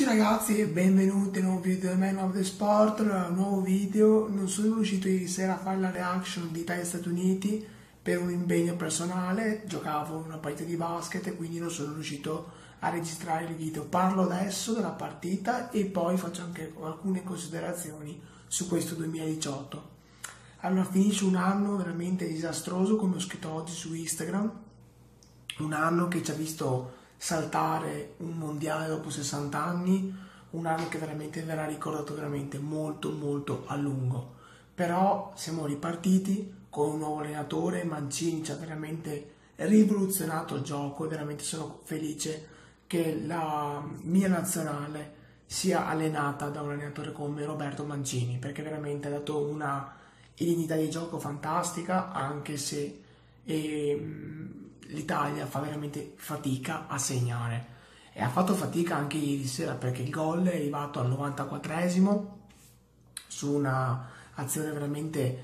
ragazzi e benvenuti in un nuovo video del Man of the Sport, un nuovo video. Non sono riuscito ieri sera a fare la reaction di Italia-Stati Uniti per un impegno personale, giocavo una partita di basket e quindi non sono riuscito a registrare il video. Parlo adesso della partita e poi faccio anche alcune considerazioni su questo 2018. Allora, finisce un anno veramente disastroso, come ho scritto oggi su Instagram, un anno che ci ha visto saltare un mondiale dopo 60 anni, un anno che veramente verrà ricordato veramente molto a lungo. Però siamo ripartiti con un nuovo allenatore, Mancini ci ha veramente rivoluzionato il gioco e veramente sono felice che la mia nazionale sia allenata da un allenatore come Roberto Mancini, perché veramente ha dato una identità di gioco fantastica, anche se l'Italia fa veramente fatica a segnare e ha fatto fatica anche ieri sera, perché il gol è arrivato al 94esimo su una azione veramente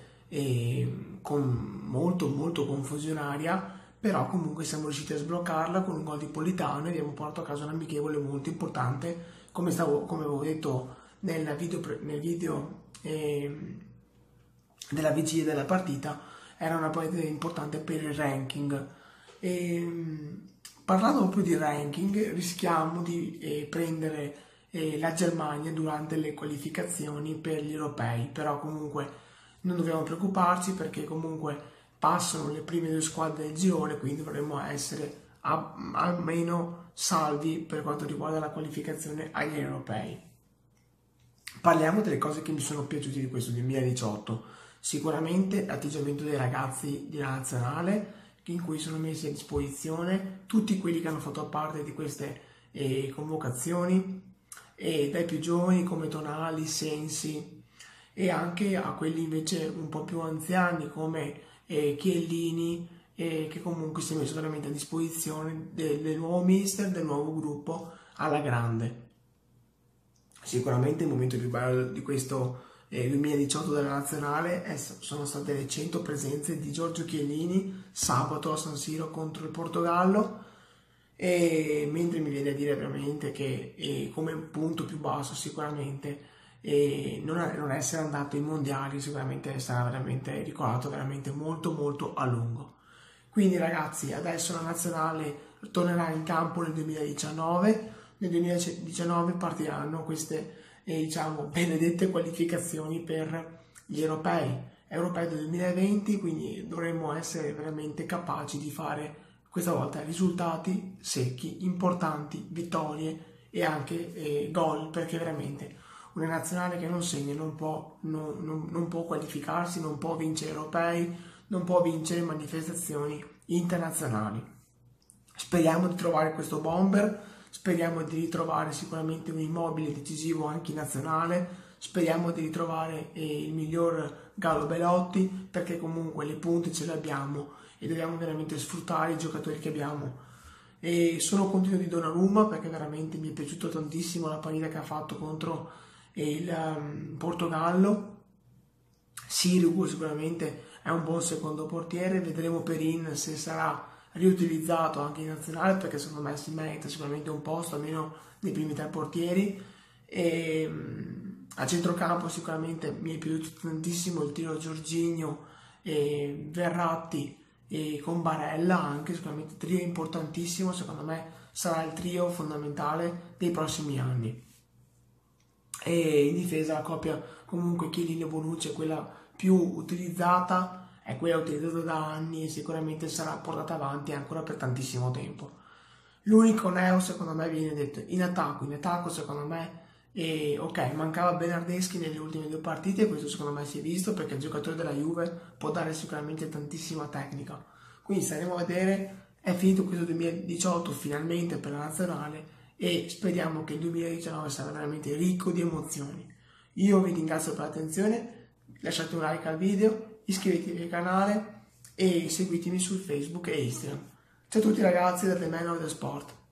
molto confusionaria, però comunque siamo riusciti a sbloccarla con un gol di Politano e abbiamo portato a casa un amichevole molto importante, come avevo detto nel video della vigilia della partita. Era una partita importante per il ranking. Parlando proprio di ranking, rischiamo di prendere la Germania durante le qualificazioni per gli europei, però comunque non dobbiamo preoccuparci, perché comunque passano le prime due squadre del girone, quindi dovremmo essere almeno salvi per quanto riguarda la qualificazione agli europei. Parliamo delle cose che mi sono piaciute di questo 2018. Sicuramente l'atteggiamento dei ragazzi della nazionale, in cui sono messi a disposizione tutti quelli che hanno fatto parte di queste convocazioni, dai più giovani come Tonali, Sensi, e anche a quelli invece un po' più anziani come Chiellini, che comunque si è messo veramente a disposizione del nuovo mister, del nuovo gruppo alla grande. Sicuramente il momento più bello di questo 2018 della nazionale sono state le 100 presenze di Giorgio Chiellini sabato a San Siro contro il Portogallo, e mentre mi viene a dire veramente che come punto più basso sicuramente non essere andato ai mondiali, sicuramente sarà veramente ricordato veramente molto a lungo. Quindi ragazzi, adesso la nazionale tornerà in campo nel 2019. Nel 2019 partiranno queste diciamo benedette qualificazioni per gli europei del 2020, quindi dovremmo essere veramente capaci di fare questa volta risultati secchi, importanti, vittorie e anche gol, perché veramente una nazionale che non segna non può qualificarsi, non può vincere europei, non può vincere manifestazioni internazionali. Speriamo di trovare questo bomber, speriamo di ritrovare sicuramente un Immobile decisivo anche in nazionale, speriamo di ritrovare il miglior Gallo Belotti, perché comunque le punte ce le abbiamo e dobbiamo veramente sfruttare i giocatori che abbiamo. E sono contento di Donnarumma, perché veramente mi è piaciuto tantissimo la partita che ha fatto contro il Portogallo. Sirigu sicuramente è un buon secondo portiere, vedremo Perin se sarà riutilizzato anche in nazionale, perché secondo me si merita sicuramente un posto almeno nei primi tre portieri. E a centrocampo sicuramente mi è piaciuto tantissimo il tiro Jorginho e Verratti, e con Barella anche, sicuramente trio importantissimo, secondo me sarà il trio fondamentale dei prossimi anni. E in difesa la coppia comunque Chiellini e Bonucci è quella più utilizzata, è quella utilizzata da anni e sicuramente sarà portata avanti ancora per tantissimo tempo. L'unico neo secondo me viene detto in attacco secondo me, ok, mancava Bernardeschi nelle ultime due partite e questo secondo me si è visto, perché il giocatore della Juve può dare sicuramente tantissima tecnica, quindi staremo a vedere. È finito questo 2018 finalmente per la nazionale e speriamo che il 2019 sarà veramente ricco di emozioni. Io vi ringrazio per l'attenzione, lasciate un like al video, iscrivetevi al canale e seguitemi su Facebook e Instagram. Ciao a tutti ragazzi da The Man of the Sport.